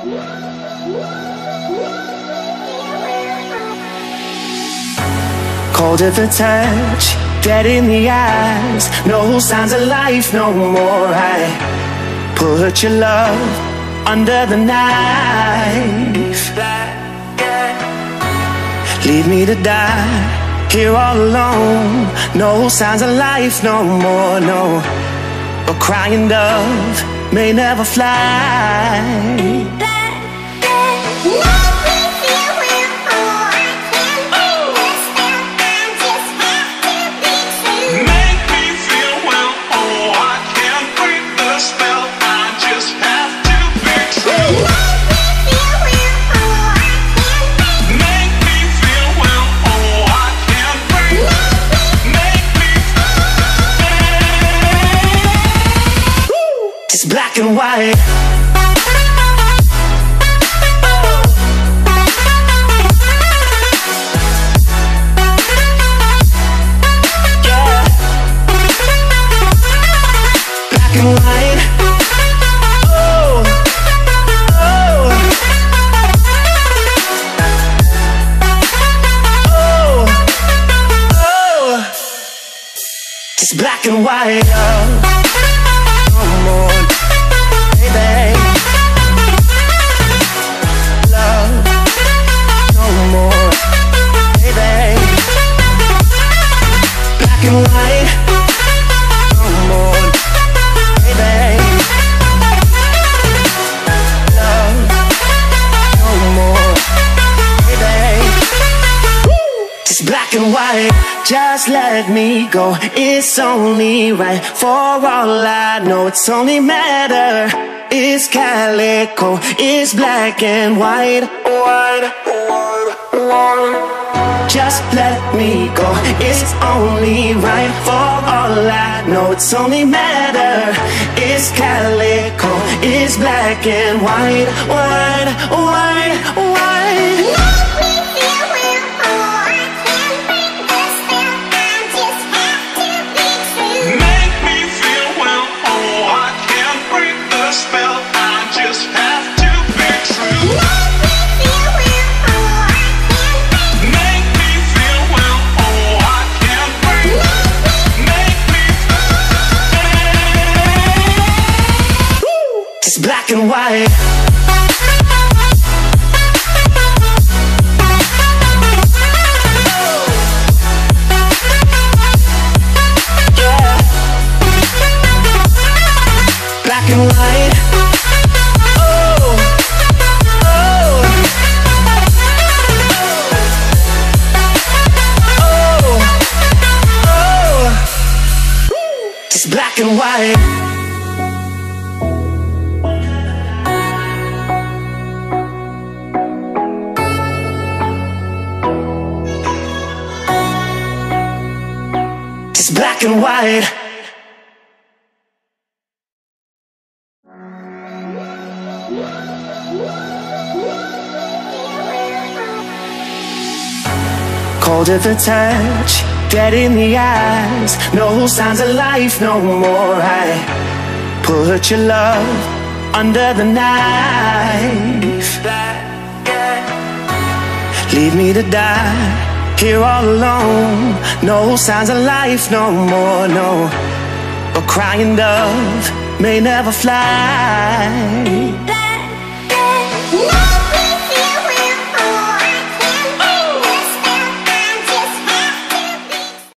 Cold at the touch, dead in the eyes, no signs of life no more. I put your love under the knife. Leave me to die here all alone. No signs of life no more, no. A crying dove may never fly. Black and white. Yeah. Black and white. Oh, oh, oh, oh. It's black and white. No more. Love, no more, baby. Black and white, no more, baby. Love, no more, baby. It's black and white, just let me go. It's only right. For all I know, it's only matter. It's calico, it's black and white, white, white, white. Just let me go, it's only right. For all I know, it's only matter. It's calico, it's black and white, white, white, white. Black and white. Yeah. Black and white. Oh, oh, oh, oh. It's black and white. Black and white. Cold at the touch, dead in the eyes, no signs of life no more. I put your love under the knife. Leave me to die here all alone, no signs of life no more, no. A crying dove may never fly.